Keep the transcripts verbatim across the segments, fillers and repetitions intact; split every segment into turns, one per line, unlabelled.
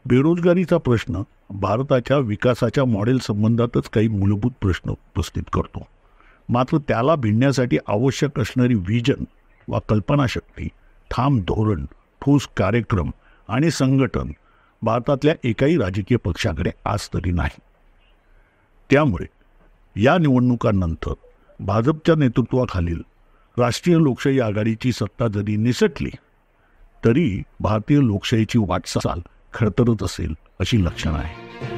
बेरोजगारीचा प्रश्न भारताच्या विकासाच्या मॉडेल संबंधातच काही मूलभूत प्रश्न उपस्थित करतो. मात्र त्याला भिडण्यासाठी आवश्यक असणारी व्हिजन वा कल्पनाशक्ती, ठाम धोरण, ठोस कार्यक्रम आणि संघटन भारतातल्या एकाही राजकीय पक्षाकडे आज तरी नाही. त्यामुळे या निवडणुकांनंतर भाजपच्या नेतृत्वाखालील राष्ट्रीय लोकशाही आघाडीची सत्ता जरी निसटली तरी भारतीय लोकशाहीची वाटचाल खडतरत असेल अशी लक्षणं आहे.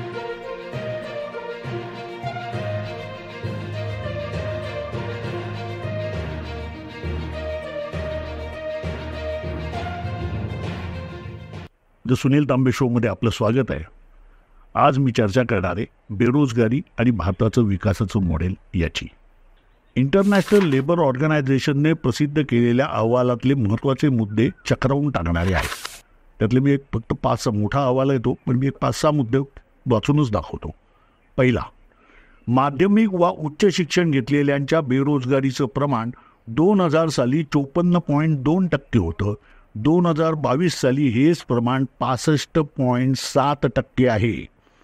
द सुनील तांबे शोमध्ये आपलं स्वागत आहे. आज मी चर्चा करणार आहे बेरोजगारी आणि भारताचं विकासाचं मॉडेल याची. इंटरनॅशनल लेबर ऑर्गनायझेशनने प्रसिद्ध केलेल्या अहवालातले महत्त्वाचे मुद्दे चक्रावून टाकणारे आहेत. त्यातले मी एक फक्त पाच सहा मोठा अहवाल येतो, पण मी एक पाच सहा मुद्दे वाचूनच दाखवतो. पहिला, माध्यमिक वा उच्च शिक्षण घेतलेल्यांच्या बेरोजगारीचं प्रमाण दोन हजार साली चोपन्न पॉईंट दोन टक्के होतं. दोन हजार बावीस साली हेच प्रमाण पासष्ट पॉईंट सात टक्के आहे.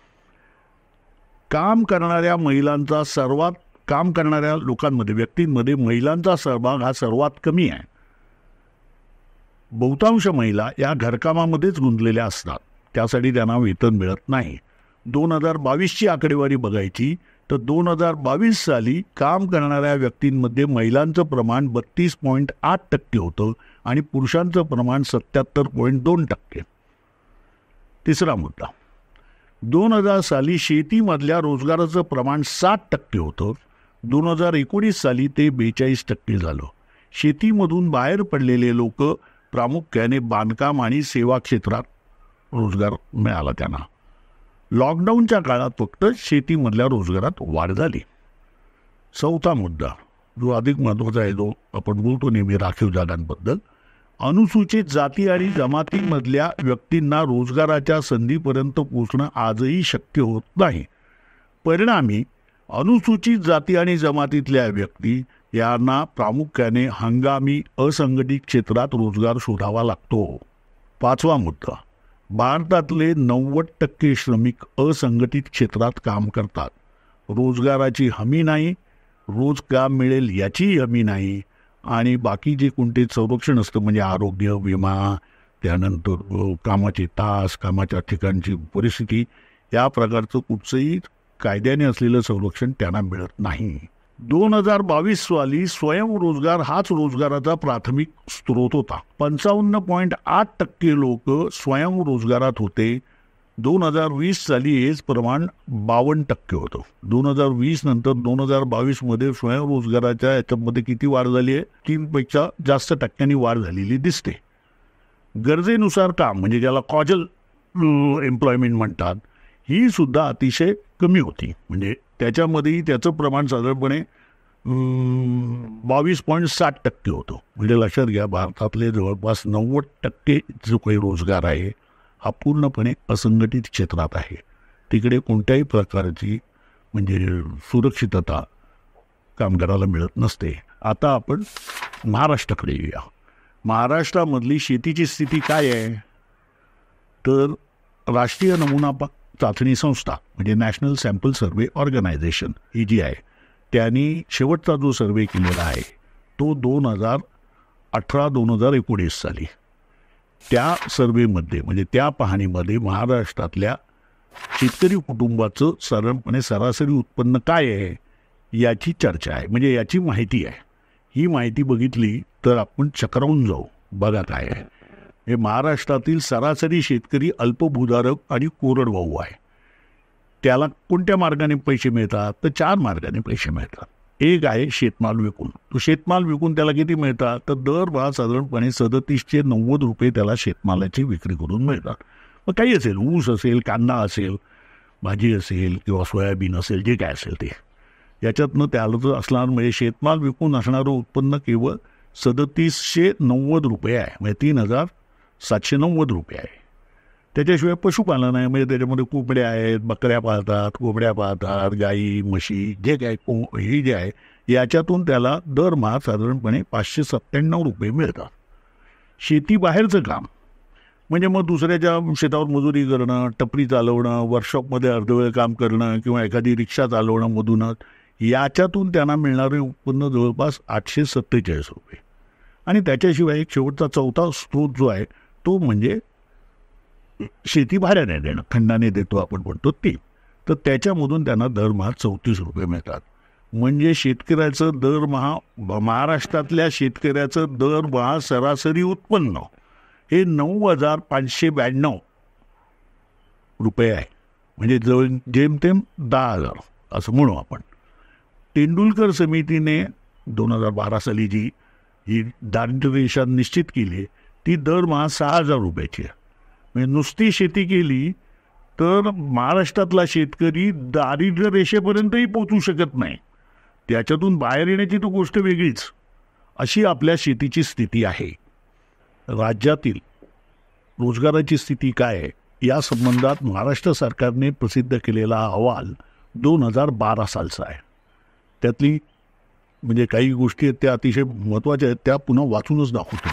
काम करणाऱ्या महिलांचा सर्वात काम करणाऱ्या लोकांमध्ये व्यक्तींमध्ये महिलांचा सहभाग हा सर्वात कमी आहे. बहुतांश महिला या घरकामामध्येच गुंतलेल्या असतात, त्यासाठी त्यांना वेतन मिळत नाही. दोन हजार बावीसची आकडेवारी बघायची तर दोन हजार बावीस साली काम करणाऱ्या व्यक्तींमध्ये महिलांचं प्रमाण बत्तीस पॉईंट आठ टक्के होतं आणि पुरुषांचं प्रमाण सत्याहत्तर पॉईंट दोन टक्के. तिसरा मुद्दा, दोन हजार साली शेतीमधल्या रोजगाराचं प्रमाण साठ टक्के होतं. दोन हजार एकोणीस साली ते बेचाळीस टक्के झालं. शेतीमधून बाहेर पडलेले लोक प्रामुख्याने बांधकाम आणि सेवा क्षेत्रात रोजगार मिळाला त्यांना. लॉकडाऊनच्या काळात फक्त शेतीमधल्या रोजगारात वाढ झाली. चौथा मुद्दा जो अधिक महत्त्वाचा आहे, जो आपण बोलतो नेहमी राखीव जागांबद्दल, अनुसूचित जाती आणि जमातीमधल्या व्यक्तींना रोजगाराच्या संधीपर्यंत पोहोचणं आजही शक्य होत नाही. परिणामी अनुसूचित जाती आणि जमातीतल्या व्यक्ती यांना प्रामुख्याने हंगामी असंघटित क्षेत्रात रोजगार शोधावा लागतो. पाचवा मुद्दा, भारतातले नव्वद टक्के श्रमिक असंघटित क्षेत्रात काम करतात. रोजगाराची हमी नाही, रोज काम मिळेल याचीही हमी नाही आणि बाकी जे कोणते संरक्षण असतं म्हणजे आरोग्य विमा, त्यानंतर कामाचे तास, कामाच्या ठिकाणची परिस्थिती, या प्रकारचं कुठचंही कायद्याने असलेलं संरक्षण त्यांना मिळत नाही. दोन हजार बावीस साली स्वयंरोजगार हाच रोजगाराचा प्राथमिक स्रोत होता. पंचावन्न पॉईंट आठ टक्के लोक स्वयंरोजगारात होते. दोन हजार वीस साली हेच प्रमाण बावन्न टक्के होतं. दोन हजार वीस नंतर दोन हजार बावीस मध्ये स्वयंरोजगाराच्या याच्यामध्ये किती वाढ झाली आहे? तीनपेक्षा जास्त टक्क्यांनी वाढ झालेली दिसते. गरजेनुसार काम म्हणजे ज्याला कॉजल एम्प्लॉयमेंट म्हणतात, ही सुद्धा अतिशय कमी होती. म्हणजे त्याच्यामध्येही त्याचं प्रमाण साधारणपणे बावीस पॉईंट साठ टक्के होतं. म्हणजे लक्षात घ्या, भारतातले जवळपास नव्वद टक्के जो काही रोजगार आहे हा पूर्णपणे असंघटित क्षेत्रात आहे. तिकडे कोणत्याही प्रकारची म्हणजे सुरक्षितता कामगाराला मिळत नसते. आता आपण महाराष्ट्राकडे येऊया. महाराष्ट्रामधली शेतीची स्थिती काय आहे तर राष्ट्रीय नमुना चाचणी संस्था म्हणजे नॅशनल सॅम्पल सर्वे ऑर्गनायझेशन ही जी आहे, त्यांनी शेवटचा जो सर्वे केलेला आहे तो दोन हजार अठरा दोन हजार एकोणीस साली, त्या सर्वेमध्ये म्हणजे त्या पाहणीमध्ये महाराष्ट्रातल्या शेतकरी कुटुंबाचं साधारणपणे सरासरी उत्पन्न काय आहे याची चर्चा आहे, म्हणजे याची माहिती आहे. ही माहिती बघितली तर आपण चक्रावून जाऊ. बघा काय आहे हे. महाराष्ट्रातील सरासरी शेतकरी अल्पभूधारक आणि कोरडवाहू आहे. त्याला कोणत्या मार्गाने पैसे मिळतात तर चार मार्गाने पैसे मिळतात. एक आहे शेतमाल विकून. तो शेतमाल विकून त्याला किती मिळतात तर दरमहा साधारणपणे सदतीसशे नव्वद रुपये त्याला शेतमालाची विक्री करून मिळतात. मग काही असेल, ऊस असेल, कांदा असेल, भाजी असेल किंवा सोयाबीन असेल, जे काय असेल ते, याच्यातनं त्याला जर असणार म्हणजे शेतमाल विकून असणारं उत्पन्न केवळ सदतीसशे नव्वद रुपये आहे, म्हणजे तीन हजार सातशे नव्वद रुपये आहे. त्याच्याशिवाय पशुपालन आहे, म्हणजे त्याच्यामध्ये कोंबड्या आहेत, बकऱ्या पाळतात, कोंबड्या पाळतात, गाई म्हशी, जे काय को हे जे आहे याच्यातून त्याला दरमहा साधारणपणे पाचशे सत्त्याण्णव रुपये मिळतात. शेतीबाहेरचं काम म्हणजे मग दुसऱ्याच्या शेतावर मजुरी करणं, टपरी चालवणं, वर्कशॉपमध्ये अर्धवेळ काम करणं किंवा एखादी रिक्षा चालवणं मधूनच, याच्यातून त्यांना मिळणारे उत्पन्न जवळपास आठशे सत्तेचाळीस रुपये. आणि त्याच्याशिवाय एक शेवटचा चौथा स्रोत जो आहे तो म्हणजे शेती भाड्याने देणं, खंडाने देतो आपण म्हणतो ते. तर त्याच्यामधून त्यांना दरमहा चौतीस रुपये मिळतात. म्हणजे शेतकऱ्याचं दरमहा, महाराष्ट्रातल्या शेतकऱ्याचं दरमहा सरासरी उत्पन्न हे नऊ हजार पाचशे ब्याण्णव रुपये आहे. म्हणजे जवळ जेमतेम दहा हजार असं म्हणू आपण. तेंडुलकर समितीने दोन हजार बारा साली जी ही दारिद्र्य रेषा निश्चित केली ती दरमहा सहा हजार रुपयाची आहे. म्हणजे नुसती शेती केली तर महाराष्ट्रातला शेतकरी दारिद्र्य रेषेपर्यंतही पोचू शकत नाही. त्याच्यातून बाहेर येण्याची तर गोष्ट वेगळीच. अशी आपल्या शेतीची स्थिती आहे. राज्यातील रोजगाराची स्थिती काय आहे या संबंधात महाराष्ट्र सरकारने प्रसिद्ध केलेला अहवाल दोन हजार बारा सालचा आहे. त्यातली म्हणजे काही गोष्टी आहेत त्या अतिशय महत्त्वाच्या आहेत, त्या पुन्हा वाचूनच दाखवतो.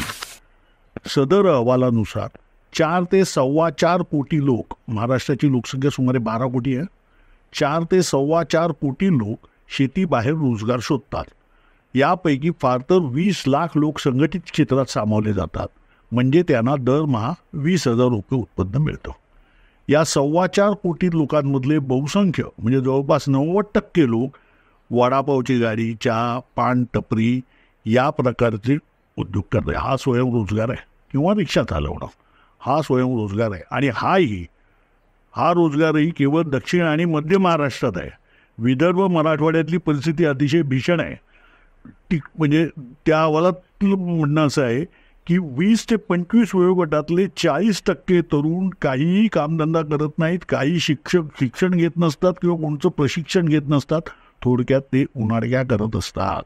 सदर अहवालानुसार चार ते सव्वा चार कोटी लोक, महाराष्ट्राची लोकसंख्या सुमारे बारा कोटी आहे, चार ते सव्वा चार कोटी लोक शेतीबाहेर रोजगार शोधतात. यापैकी फार तर वीस लाख लोक संघटित क्षेत्रात सामावले जातात. म्हणजे त्यांना दरमहा वीस हजार रुपये उत्पन्न मिळतं. या सव्वा चार कोटी लोकांमधले बहुसंख्य म्हणजे जवळपास नव्वद टक्के लोक वडापावची गाडी, चहा, पान टपरी या प्रकारचे उद्योग करतात. हा स्वयंरोजगार आहे. किंवा रिक्षा चालवणं हा स्वयंरोजगार आहे. आणि हाही हा रोजगारही केवळ दक्षिण आणि मध्य महाराष्ट्रात आहे. विदर्भ मराठवाड्यातली परिस्थिती अतिशय भीषण आहे. ती म्हणजे त्या अहवालातलं म्हणणं असं आहे की वीस ते पंचवीस वयोगटातले चाळीस टक्के तरुण काहीही कामधंदा करत नाहीत, काही शिक्षक शिक्षण घेत नसतात किंवा कोणतं प्रशिक्षण घेत नसतात. थोडक्यात ते उन्हाळ्या करत असतात.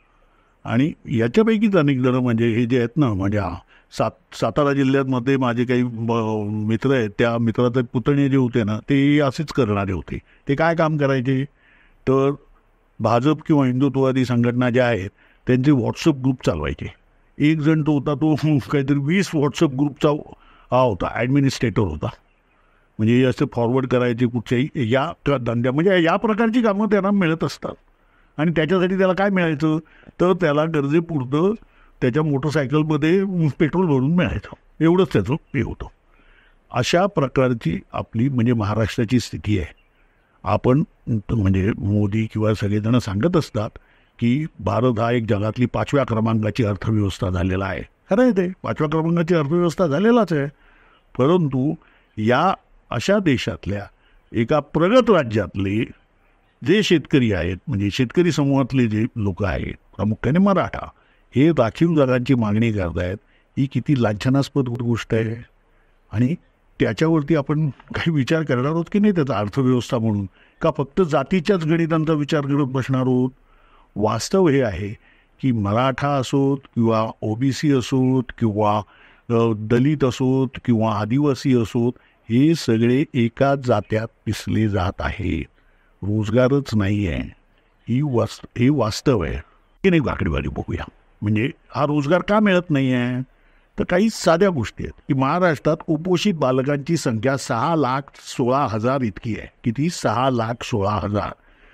आणि याच्यापैकीच अनेक जण म्हणजे हे जे आहेत ना, म्हणजे सात सातारा जिल्ह्यामध्ये माझे काही मित्र आहेत, त्या मित्राचे पुतणे जे होते ना ते असेच करणारे होते. ते काय काम करायचे तर भाजप किंवा हिंदुत्ववादी संघटना ज्या आहेत त्यांचे व्हॉट्सअप ग्रुप चालवायचे. एक जण तो होता, तो काहीतरी वीस व्हॉट्सअप ग्रुपचा हा होता, ॲडमिनिस्ट्रेटर होता. म्हणजे असं फॉरवर्ड करायचे कुठच्याही या धंद्या, म्हणजे या प्रकारची कामं त्यांना मिळत असतात. आणि त्याच्यासाठी त्याला काय मिळायचं तर त्याला गरजेपुरतं त्याच्या मोटरसायकलमध्ये पेट्रोल भरून मिळायचं, एवढंच त्याचं हे होतं. अशा प्रकारची आपली म्हणजे महाराष्ट्राची स्थिती आहे. आपण म्हणजे मोदी किंवा सगळेजण सांगत असतात की भारत हा एक जगातली पाचव्या क्रमांकाची अर्थव्यवस्था झालेला आहे. खरं आहे, ते पाचव्या क्रमांकाची अर्थव्यवस्था झालेलाच आहे. परंतु या अशा देशातल्या एका प्रगत राज्यातले जे शेतकरी आहेत, म्हणजे शेतकरी समूहातले जे लोक आहेत, प्रामुख्याने मराठा, हे राखीव जागांची मागणी करतायत. ही किती लांछनास्पद गोष्ट आहे. आणि त्याच्यावरती आपण काही विचार करणार आहोत की नाही त्याचा अर्थव्यवस्था म्हणून, का फक्त जातीच्याच गणितांचा विचार करत बसणार आहोत. वास्तव हे आहे की मराठा असोत किंवा ओबीसी असोत किंवा दलित असोत किंवा आदिवासी असोत, हे सगळे एकाच जात्यात पिसले जात आहे. रोजगारच नाही आहे. ही वास्त हे वास्तव आहे की नाही. आकडेवारी बघूया. म्हणजे हा रोजगार का मिळत नाही आहे तर काही साध्या गोष्टी आहेत की महाराष्ट्रात कुपोषित बालकांची संख्या सहा लाख सोळा हजार इतकी आहे. किती? सहा लाख सोळा हजार.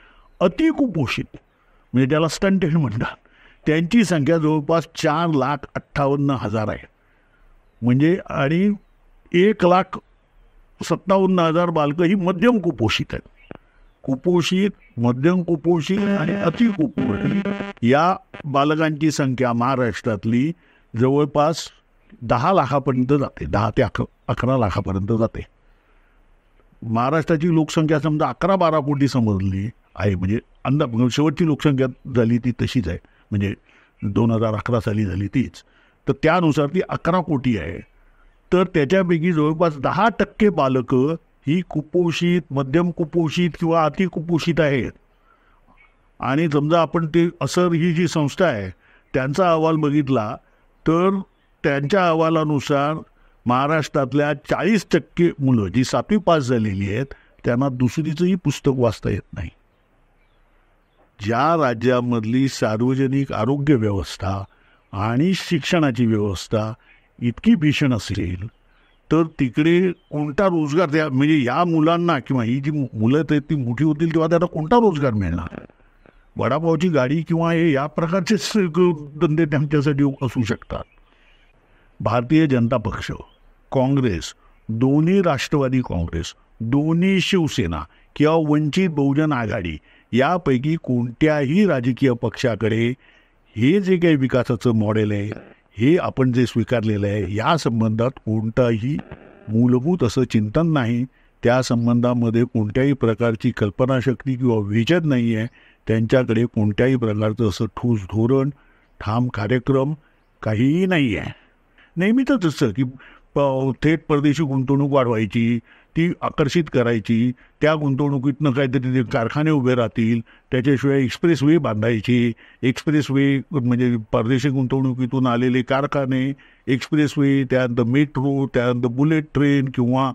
अतिकुपोषित म्हणजे त्याला स्टंटेड म्हणतात, त्यांची संख्या जवळपास चार लाख अठ्ठावन्न हजार आहे. म्हणजे आणि एक लाख सत्तावन्न हजार बालकं ही मध्यम कुपोषित आहेत. कुपोषित, मध्यम कुपोषित आणि अतिकुपोषित या बालकांची संख्या महाराष्ट्रातली जवळपास दहा लाखापर्यंत जाते. दहा ते अकरा अकरा लाखापर्यंत जाते. महाराष्ट्राची लोकसंख्या समजा अकरा बारा कोटी समजली आहे. म्हणजे अंदा शेवटची लोकसंख्या झाली ती तशीच आहे, म्हणजे दोन हजार अकरा साली झाली तीच. तर त्यानुसार ती अकरा कोटी आहे. तर त्याच्यापैकी जवळपास दहा टक्के बालकं ही कुपोषित, मध्यम कुपोषित किंवा अतिकुपोषित आहेत. आणि समजा आपण ते असर ही जी संस्था आहे त्यांचा अहवाल बघितला तर त्यांच्या अहवालानुसार महाराष्ट्रातल्या चाळीस टक्के मुलं जी सातवी पास झालेली आहेत त्यांना दुसरीचंही पुस्तक वाचता येत नाही. ज्या राज्यामधली सार्वजनिक आरोग्य व्यवस्था आणि शिक्षणाची व्यवस्था इतकी भीषण असेल तर तिकडे कोणता रोजगार त्या म्हणजे या मुलांना किंवा ही जी मुलं आहेत ती मोठी होतील तेव्हा त्यांना कोणता रोजगार मिळणार. वडापावची गाडी किंवा हे या प्रकारचेच धंदे त्यांच्यासाठी असू शकतात. भारतीय जनता पक्ष, काँग्रेस, दोन्ही राष्ट्रवादी काँग्रेस, दोन्ही शिवसेना किंवा वंचित बहुजन आघाडी यापैकी कोणत्याही राजकीय पक्षाकडे हे जे काही विकासाचं मॉडेल आहे हे आपण जे स्वीकारलेलं आहे या संबंधात कोणताही मूलभूत असं चिंतन नाही. त्या संबंधामध्ये कोणत्याही प्रकारची कल्पनाशक्ती किंवा विजन नाही आहे. त्यांच्याकडे कोणत्याही प्रकारचं असं ठोस धोरण, ठाम कार्यक्रम काहीही नाही आहे. नेहमीच असं की थेट परदेशी गुंतवणूक वाढवायची, ती आकर्षित करायची, त्या गुंतवणुकीतनं काहीतरी ते कारखाने उभे राहतील, त्याच्याशिवाय एक्सप्रेस वे बांधायची, एक्सप्रेस वे म्हणजे परदेशी गुंतवणुकीतून आलेले कारखाने, एक्सप्रेस वे, त्यानंतर मेट्रो, त्यानंतर बुलेट ट्रेन किंवा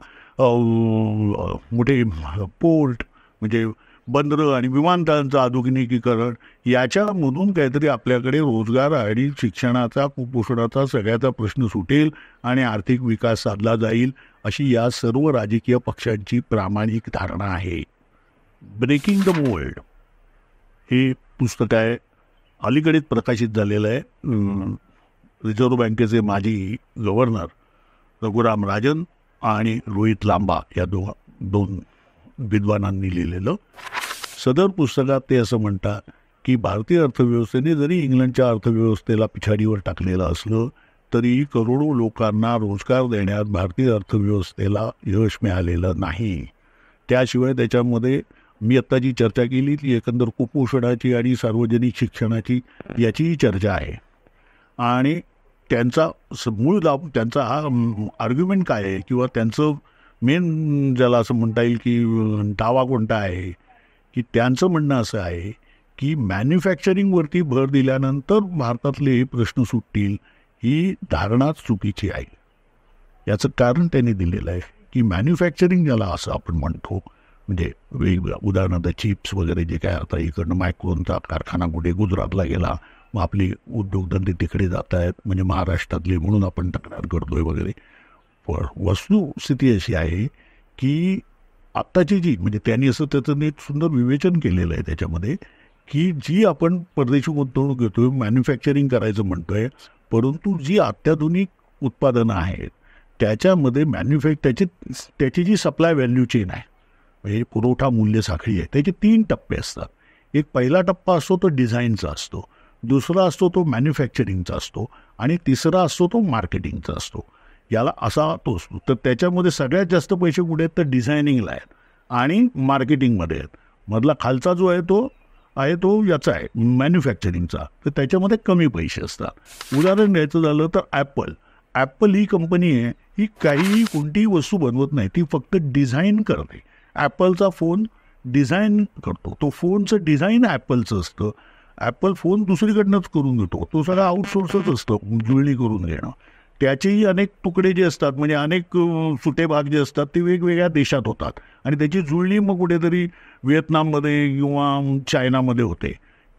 मोठे पोर्ट म्हणजे बंदरं आणि विमानतळांचं आधुनिकीकरण, याच्यामधून काहीतरी आपल्याकडे रोजगार आणि शिक्षणाचा, कुपोषणाचा सगळ्याचा प्रश्न सुटेल आणि आर्थिक विकास साधला जाईल अशी या सर्व राजकीय पक्षांची प्रामाणिक धारणा आहे. ब्रेकिंग द मोल्ड हे पुस्तक आहे, अलीकडेच प्रकाशित झालेलं आहे. रिझर्व्ह बँकेचे माजी गव्हर्नर रघुराम राजन आणि रोहित लांबा या दो दोन विद्वानांनी लिहिलेलं. सदर पुस्तकात ते असं म्हणतात की भारतीय अर्थव्यवस्थेने जरी इंग्लंडच्या अर्थव्यवस्थेला पिछाडीवर टाकलेलं असलं तरी करोडो लोकांना रोजगार देण्यात भारतीय अर्थव्यवस्थेला यश मिळालेलं नाही. त्याशिवाय त्याच्यामध्ये मी आत्ता जी चर्चा केली ती एकंदर कुपोषणाची आणि सार्वजनिक शिक्षणाची याचीही चर्चा आहे. आणि त्यांचा मूळ दाब त्यांचा हा आर्ग्युमेंट काय आहे किंवा त्यांचं मेन ज्याला असं म्हणता येईल की दावा कोणता आहे की त्यांचं म्हणणं असं आहे की मॅन्युफॅक्चरिंगवरती भर दिल्यानंतर भारतातले प्रश्न सुटतील ही धारणाच चुकीची आहे. याचं कारण त्यांनी दिलेलं आहे की मॅन्युफॅक्चरिंग ज्याला असं आपण म्हणतो म्हणजे वेगवेगळ्या उदाहरणार्थ चिप्स वगैरे जे काय आता इकडनं मायक्रोनचा कारखाना कुठे गुजरातला गेला, मग आपली उद्योगधंदे तिकडे जात आहेत म्हणजे महाराष्ट्रातले म्हणून आपण तक्रार करतोय वगैरे. पण वस्तुस्थिती अशी आहे की आत्ताची जी म्हणजे त्यांनी असं त्याचं एक सुंदर विवेचन केलेलं आहे त्याच्यामध्ये की जी आपण परदेशी गुंतवणूक घेतोय, मॅन्युफॅक्चरिंग करायचं म्हणतोय, परंतु जी अत्याधुनिक उत्पादनं आहेत त्याच्यामध्ये मॅन्युफॅक् त्याची त्याची जी सप्लाय व्हॅल्यू चेन आहे म्हणजे पुरवठा मूल्य साखळी आहे त्याचे तीन टप्पे असतात. एक पहिला टप्पा असतो तो डिझाईनचा असतो, दुसरा असतो तो मॅन्युफॅक्चरिंगचा असतो आणि तिसरा असतो तो मार्केटिंगचा असतो. याला असा तो असतो. तर त्याच्यामध्ये सगळ्यात जास्त पैसे कुठे आहेत तर डिझायनिंगला आहेत आणि मार्केटिंगमध्ये आहेत. मधला खालचा जो आहे तो आहे तो याचा आहे मॅन्युफॅक्चरिंगचा, तर त्याच्यामध्ये कमी पैसे असतात. उदाहरण द्यायचं झालं तर ॲपल ॲपल ही कंपनी आहे, ही काहीही कोणतीही वस्तू बनवत नाही, ती फक्त डिझाईन करते. ॲपलचा फोन डिझाईन करतो, तो फोनचं डिझाईन ॲपलचं असतं. ॲपल फोन दुसरीकडनंच करून घेतो, तो सगळा आउटसोर्सच असतं जुळणी करून घेणं. त्याचेही अनेक तुकडे जे असतात म्हणजे अनेक सुटे भाग जे असतात ते वेगवेगळ्या देशात होतात आणि त्याची जुळणी मग कुठेतरी व्हिएतनाममध्ये किंवा चायनामध्ये होते.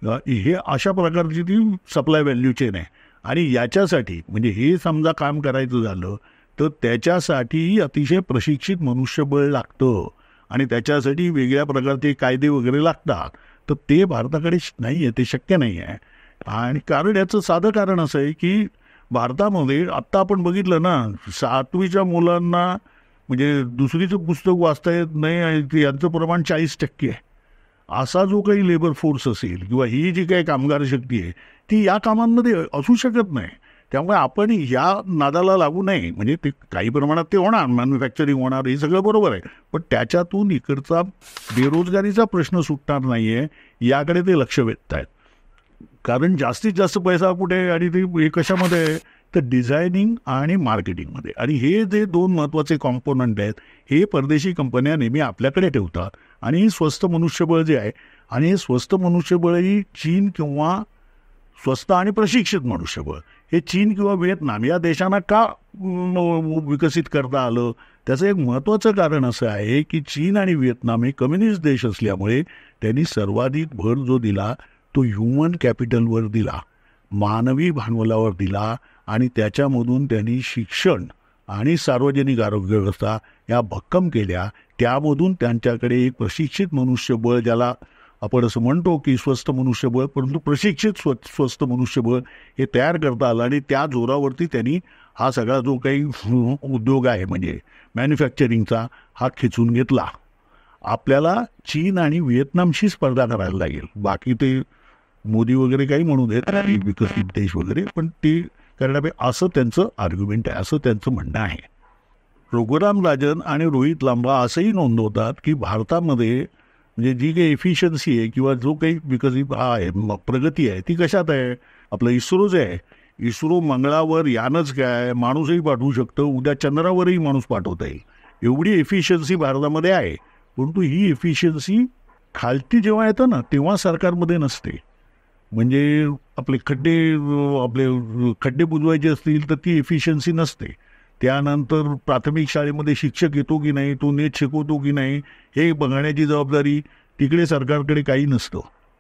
हे अशा प्रकारची ती सप्लाय व्हॅल्यू चेन आहे. आणि याच्यासाठी म्हणजे हे समजा काम करायचं झालं तर त्याच्यासाठी अतिशय प्रशिक्षित मनुष्यबळ लागतं आणि त्याच्यासाठी वेगळ्या प्रकारचे कायदे वगैरे लागतात. तर ते भारताकडे नाही आहे, ते शक्य नाही आहे. आणि कारण याचं साधं कारण असं आहे की भारतामध्ये आत्ता आपण बघितलं ना सातवीच्या मुलांना म्हणजे दुसरीचं पुस्तक वाचता येत नाही यांचं प्रमाण चाळीस टक्के आहे. असा जो काही लेबर फोर्स असेल किंवा ही जी काही कामगार शक्ती आहे ती या कामांमध्ये असू शकत नाही. त्यामुळे आपण या नादाला लागू नये. म्हणजे ते काही प्रमाणात ते होणार, मॅन्युफॅक्चरिंग होणार, हे सगळं बरोबर आहे, पण त्याच्यातून इकडचा बेरोजगारीचा प्रश्न सुटणार नाही आहे याकडे ते लक्ष वेधत आहेत. कारण जास्तीत जास्त पैसा कुठे आणि ते हे कशामध्ये आहे तर डिझायनिंग आणि मार्केटिंगमध्ये. आणि हे जे दोन महत्त्वाचे कॉम्पोनंट आहेत हे परदेशी कंपन्या नेहमी आपल्याकडे ठेवतात. आणि स्वस्त मनुष्यबळ जे आहे आणि हे स्वस्त मनुष्यबळही चीन किंवा स्वस्त आणि प्रशिक्षित मनुष्यबळ हे चीन किंवा व्हिएतनाम या देशांना का विकसित करता आलं त्याचं एक महत्त्वाचं कारण असं आहे की चीन आणि व्हिएतनाम हे कम्युनिस्ट देश असल्यामुळे त्यांनी सर्वाधिक भर जो दिला तो ह्युमन कॅपिटलवर दिला, मानवी भांडवलावर दिला आणि त्याच्यामधून त्यांनी शिक्षण आणि सार्वजनिक आरोग्य व्यवस्था या भक्कम केल्या. त्यामधून त्यांच्याकडे एक प्रशिक्षित मनुष्यबळ, ज्याला आपण असं म्हणतो की स्वस्थ मनुष्यबळ, परंतु प्रशिक्षित स्व स्वस्थ मनुष्यबळ हे तयार करता आलं आणि त्या जोरावरती त्यांनी हा सगळा जो काही उद्योग आहे म्हणजे मॅन्युफॅक्चरिंगचा हा खिचून घेतला. आपल्याला चीन आणि व्हिएतनामशी स्पर्धा करायला लागेल. बाकी ते मोदी वगैरे काही म्हणू देत विकसित देश वगैरे, पण ते करण्यापेक्षा असं त्यांचं आर्ग्युमेंट आहे, असं त्यांचं म्हणणं आहे. रघुराम राजन आणि रोहित लांबा असंही नोंदवतात की भारतामध्ये म्हणजे जी काही एफिशियन्सी आहे किंवा जो काही विकसित हा आहे प्रगती आहे ती कशात आहे? आपलं इस्रो जे आहे, इस्रो मंगळावर यानच काय माणूसही पाठवू शकतं, उद्या चंद्रावरही माणूस पाठवता येईल, एवढी एफिशियन्सी भारतामध्ये आहे. परंतु ही एफिशियन्सी खालती जेव्हा येतं ना तेव्हा सरकारमध्ये नसते. म्हणजे आपले खड्डे आपले खड्डे बुजवायचे असतील तर ती एफिशियन्सी नसते. त्यानंतर प्राथमिक शाळेमध्ये शिक्षक येतो की नाही, तो नीट शिकवतो की नाही हे बघण्याची जबाबदारी तिकडे सरकारकडे काही नसतं.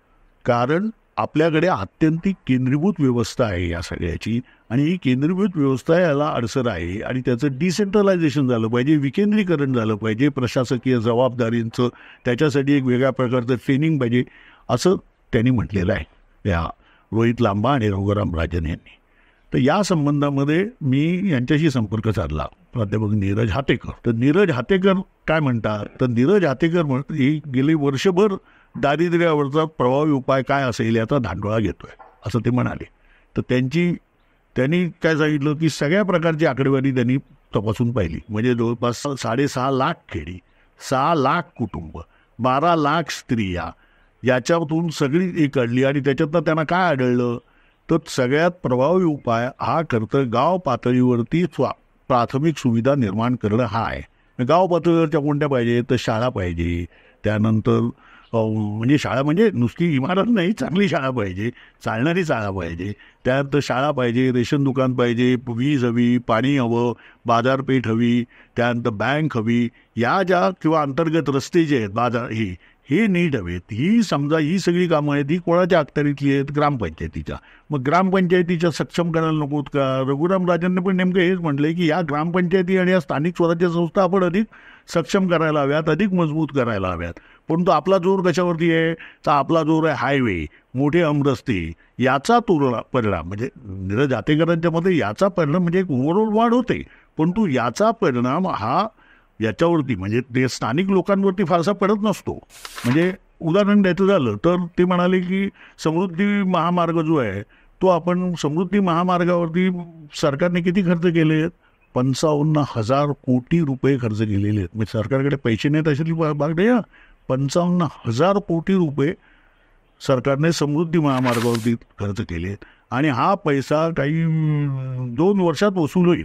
कारण आपल्याकडे आत्यंतिक केंद्रीभूत व्यवस्था आहे या सगळ्याची, आणि ही केंद्रीभूत व्यवस्था याला अडसर आहे. आणि त्याचं डिसेंट्रलायझेशन झालं पाहिजे, विकेंद्रीकरण झालं पाहिजे, प्रशासकीय जबाबदारींचं त्याच्यासाठी एक वेगळ्या प्रकारचं ट्रेनिंग पाहिजे, असं त्यांनी म्हटलेलं आहे या रोहित लांबा आणि रघुराम राजन यांनी. तर या संबंधामध्ये मी यांच्याशी संपर्क साधला, प्राध्यापक नीरज हातेकर. तर नीरज हातेकर काय म्हणतात, तर नीरज हातेकर म्हणतात ही गेली वर्षभर दारिद्र्यावरचा प्रभावी उपाय काय असेल याचा धांडोळा घेतोय असं ते म्हणाले. तर त्यांची त्यांनी काय सांगितलं की सगळ्या प्रकारची आकडेवारी त्यांनी तपासून पाहिली. म्हणजे जवळपास साडेसहा लाख खेडी, सहा लाख कुटुंब, बारा लाख स्त्रिया याच्यातून सगळी एक काढली. आणि त्याच्यातनं त्यांना काय आढळलं तर सगळ्यात प्रभावी उपाय हा करतं गाव पातळीवरती स्वा प्राथमिक सुविधा निर्माण करणं हा आहे. गाव पातळीवरच्या कोणत्या पाहिजे तर शाळा पाहिजे, त्यानंतर म्हणजे शाळा म्हणजे नुसती इमारत नाही, चांगली शाळा पाहिजे, चालणारी शाळा पाहिजे, त्यात शाळा पाहिजे, रेशन दुकान पाहिजे, वीज हवी, पाणी हवं, बाजारपेठ हवी, त्यानंतर बँक हवी, या ज्या किंवा अंतर्गत रस्ते जे आहेत बाजार ही हे नीट हवेत. ही समजा ही सगळी कामं आहेत ही कोणाच्या अखत्यारीतली आहेत? ग्रामपंचायतीच्या. मग ग्रामपंचायतीच्या सक्षम करायला नकोत का? रघुराम राजनने पण नेमकं हेच म्हटलंय की या ग्रामपंचायती आणि या स्थानिक स्वराज्य संस्था आपण अधिक सक्षम करायला हव्यात, अधिक मजबूत करायला हव्यात. परंतु आपला जोर कशावरती आहे तर आपला जोर आहे हायवे, मोठे अमरस्ते, याचा तुलना परिणाम म्हणजे नीरज हातेकरांच्या मध्ये याचा परिणाम म्हणजे एक ओव्हरऑल वाढ होते, परंतु याचा परिणाम हा याच्यावरती म्हणजे ते स्थानिक लोकांवरती फारसा पडत नसतो. म्हणजे उदाहरण द्यायचं झालं तर ते म्हणाले की समृद्धी महामार्ग जो आहे तो आपण समृद्धी महामार्गावरती सरकारने किती खर्च केले आहेत? पंचावन्न हजार कोटी रुपये खर्च केलेले आहेत. म्हणजे सरकारकडे पैसे नाहीत अशातली भाग नाही. पंचावन्न हजार कोटी रुपये सरकारने समृद्धी महामार्गावरती खर्च केले आहेत आणि हा पैसा काही दोन वर्षात वसूल होईल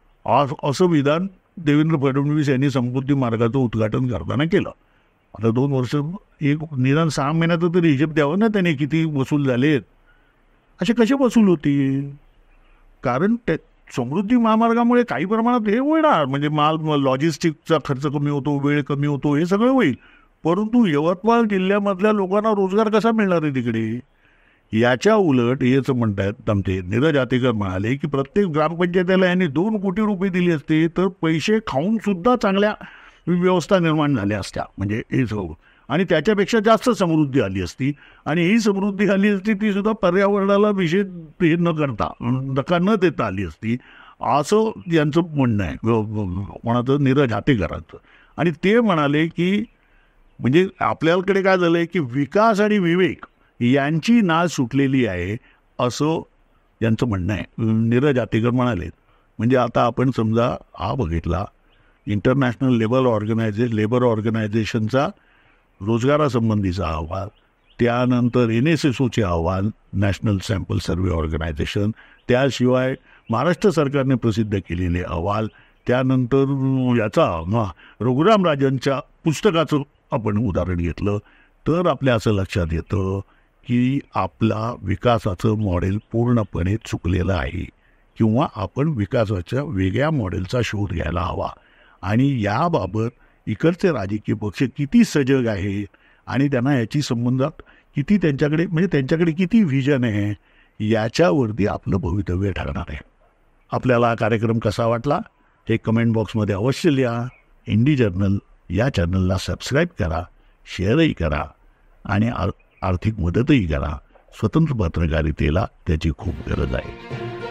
असं विधान देवेंद्र फडणवीस यांनी समृद्धी मार्गाचं उद्घाटन करताना केलं. आता दोन वर्ष एक निदान सहा महिन्याचं तरी हिशेब द्यावं ना त्याने किती वसूल झालेत. असे कसे वसूल होतील? कारण त्या समृद्धी महामार्गामुळे काही प्रमाणात हे होणार म्हणजे माल लॉजिस्टिकचा खर्च कमी होतो, वेळ कमी होतो, हे सगळं होईल. परंतु यवतमाळ जिल्ह्यामधल्या लोकांना रोजगार कसा मिळणार आहे तिकडे? याच्या उलट हेच म्हणतात आमचे नीरज हातेकर म्हणाले की प्रत्येक ग्रामपंचायतीला यांनी दोन कोटी रुपये दिले असते तर पैसे खाऊन सुद्धा चांगल्या व्यवस्था निर्माण झाल्या असत्या. म्हणजे हे सगळं आणि त्याच्यापेक्षा जास्त समृद्धी आली असती. आणि ही समृद्धी आली असती ती सुद्धा पर्यावरणाला विषय हे न करता धक्का न देता आली असती असं यांचं म्हणणं आहे कोणाचं नीरज हातेकरांचं. आणि ते म्हणाले की म्हणजे आपल्याकडे काय झालं आहे की विकास आणि विवेक यांची नाळ सुटलेली आहे असं यांचं म्हणणं आहे. नीरज हातेकर म्हणाले म्हणजे आता आपण समजा हा बघितला इंटरनॅशनल लेबर ऑर्गनायझे लेबर ऑर्गनायझेशनचा रोजगारासंबंधीचा अहवाल, त्यानंतर एन एस एस ओचे अहवाल नॅशनल सॅम्पल सर्व्हे ऑर्गनायझेशन, त्याशिवाय महाराष्ट्र सरकारने प्रसिद्ध केलेले अहवाल, त्यानंतर याचा रघुराम राजनच्या पुस्तकाचं आपण उदाहरण घेतलं तर आपल्या असं लक्षात येतं की आपला विकासाचं मॉडेल पूर्णपणे चुकलेलं आहे किंवा आपण विकासाच्या वेगळ्या मॉडेलचा शोध घ्यायला हवा. आणि याबाबत इकडचे राजकीय पक्ष किती सजग आहेत आणि त्यांना याची संबंधात किती त्यांच्याकडे म्हणजे त्यांच्याकडे किती व्हिजन आहे याच्यावरती आपलं भवितव्य ठरणार आहे. आपल्याला हा कार्यक्रम कसा वाटला हे कमेंट बॉक्समध्ये अवश्य लिहा. इंडी जर्नल या चॅनलला सबस्क्राईब करा, शेअरही करा आणि आर आर्थिक मदतही करा. स्वतंत्र पत्रकारितेला त्याची खूप गरज आहे.